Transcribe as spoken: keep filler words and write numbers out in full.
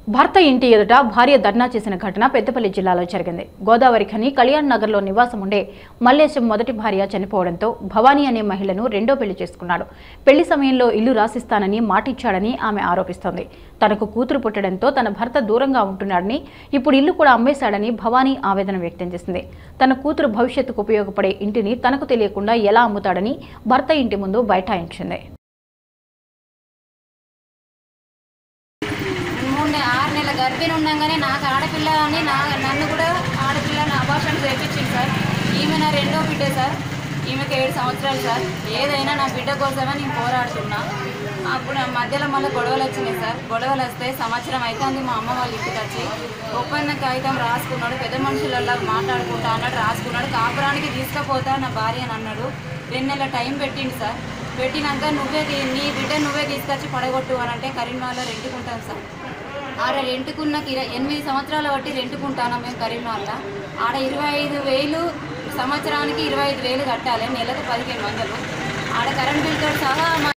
భర్త ఇంటి ఎదుట భార్య ధర్నా చేసిన ఘటన పెద్దపల్లి జిల్లాలో జరిగింది. గోదావరి ఖని కళ్యాణ్ నగర్లో నివాసం ఉండే మల్లేశం మొదటి భార్య చనిపోవడంతో భవానీ అనే మహిళను రెండో పెళ్లి చేసుకున్నాడు. పెళ్లి సమయంలో ఇల్లు రాసిస్తానని మాటిచ్చాడని ఆమె ఆరోపిస్తోంది. తనకు కూతురు పుట్టడంతో తన భర్త దూరంగా ఉంటున్నాడని, ఇప్పుడు ఇల్లు కూడా అమ్మేశాడని భవానీ ఆవేదన వ్యక్తం చేసింది. తన కూతురు భవిష్యత్తుకు ఉపయోగపడే ఇంటిని తనకు తెలియకుండా ఎలా అమ్ముతాడని భర్త ఇంటి ముందు బైఠాయించింది. ఆరు నెలల గర్భిణి ఉండగానే నాకు ఆడపిల్ల అని నా నన్ను కూడా ఆడపిల్లని అబార్షన్ చేయించింది సార్. ఈమె నా రెండో బిడ్డ సార్. ఈమెకి ఏడు సంవత్సరాలు సార్. ఏదైనా నా బిడ్డ కోసమే నేను పోరాడుతున్నా. అప్పుడు మధ్యలో మళ్ళీ గొడవలు వచ్చినాయి సార్. గొడవలు వస్తే సంవత్సరం అవుతుంది మా అమ్మ వాళ్ళ ఇంటికి వచ్చి ఒప్పంద కాగితం రాసుకున్నాడు. పెద్ద మనుషులలా మాట్లాడుకుంటా అన్నాడు, రాసుకున్నాడు. కాపురానికి తీసుకుపోతా నా భార్య అని అన్నాడు. రెండు నెలల టైం పెట్టింది సార్. పెట్టినాక నువ్వే నీ బిడ్డ నువ్వే తీసుకొచ్చి పడగొట్టు అని అంటే కరీంనగర్లో రెంటుకుంటాను సార్. ఆడ రెంటుకున్న ఇరవై ఎనిమిది సంవత్సరాల బట్టి రెంటుకుంటాను మేము కరీంనగర్లో. ఆడ ఇరవై ఐదు వేలు సంవత్సరానికి ఇరవై ఐదు వేలు కట్టాలి, నెలకు పదిహేను వందలు. ఆడ కరెంట్ బిల్తో సహా